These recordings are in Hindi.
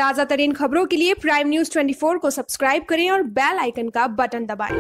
ताजा तरीन खबरों के लिए प्राइम न्यूज 24 को सब्सक्राइब करें और बेल आइकन का बटन दबाएं।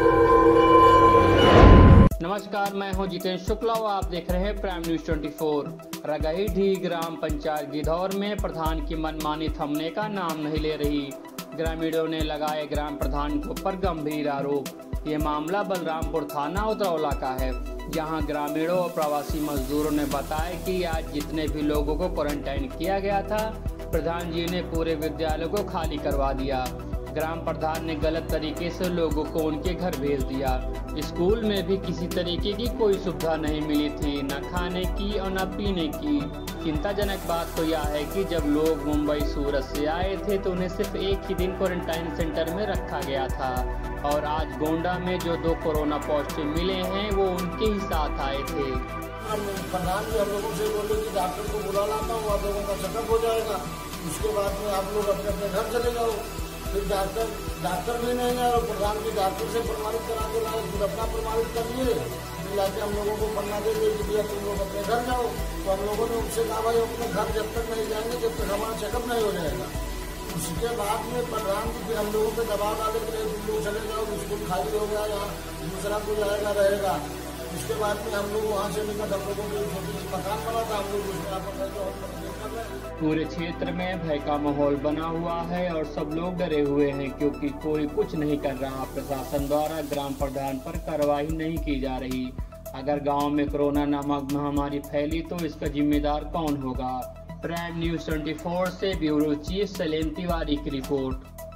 नमस्कार, मैं हूं जितेंद्र शुक्ला और आप देख रहे हैं प्राइम न्यूज 24। रगही ग्राम पंचायत गिधौर में प्रधान की मनमानी थमने का नाम नहीं ले रही। ग्रामीणों ने लगाए ग्राम प्रधान के ऊपर गंभीर आरोप। ये मामला बलरामपुर थाना उतरौला का है, जहां ग्रामीणों और प्रवासी मजदूरों ने बताया कि आज जितने भी लोगों को क्वारंटाइन किया गया था, प्रधान जी ने पूरे विद्यालय को खाली करवा दिया। ग्राम प्रधान ने गलत तरीके से लोगों को उनके घर भेज दिया। स्कूल में भी किसी तरीके की कोई सुविधा नहीं मिली थी, न खाने की और न पीने की। चिंताजनक बात तो यह है कि जब लोग मुंबई सूरत से आए थे तो उन्हें सिर्फ एक ही दिन क्वारंटाइन सेंटर में रखा गया था, और आज गोंडा में जो 2 कोरोना पॉजिटिव मिले हैं वो उनके ही साथ आए थे। प्रधान जी हम लोगों से बोले कि डॉक्टर को बुला लाता हूँ, आप लोगों का चेकअप हो जाएगा, उसके बाद में आप लोग अपने अपने घर चले जाओ। फिर डॉक्टर भी नहीं है और प्रधान जी डॉक्टर से प्रमाणित करा के लाए, फिर अपना प्रमाणित कर लिए, लाके हम लोगों को पन्ना दे दिए कि भैया तुम लोग अपने घर जाओ। तो हम लोगों ने उनसे कहा भाई अपने घर जब तक नहीं जाएंगे जब तक हमारा चेकअप नहीं हो जाएगा। उसके बाद में प्रधान जी फिर हम लोगों पे दबाव डाले कि तुम लोग चले जाओ, स्कूल खाली हो गया, यहाँ दूसरा कोई आएगा रहेगा। उसके बाद में हम लोग वहाँ से निकल, हम लोगों को मकान बना था, हम लोग उसमें आप पूरे क्षेत्र में भय का माहौल बना हुआ है और सब लोग डरे हुए हैं, क्योंकि कोई कुछ नहीं कर रहा। प्रशासन द्वारा ग्राम प्रधान पर कार्रवाई नहीं की जा रही। अगर गांव में कोरोना नामक महामारी फैली तो इसका जिम्मेदार कौन होगा? प्राइम न्यूज 24 से ब्यूरो चीफ सलेम तिवारी की रिपोर्ट।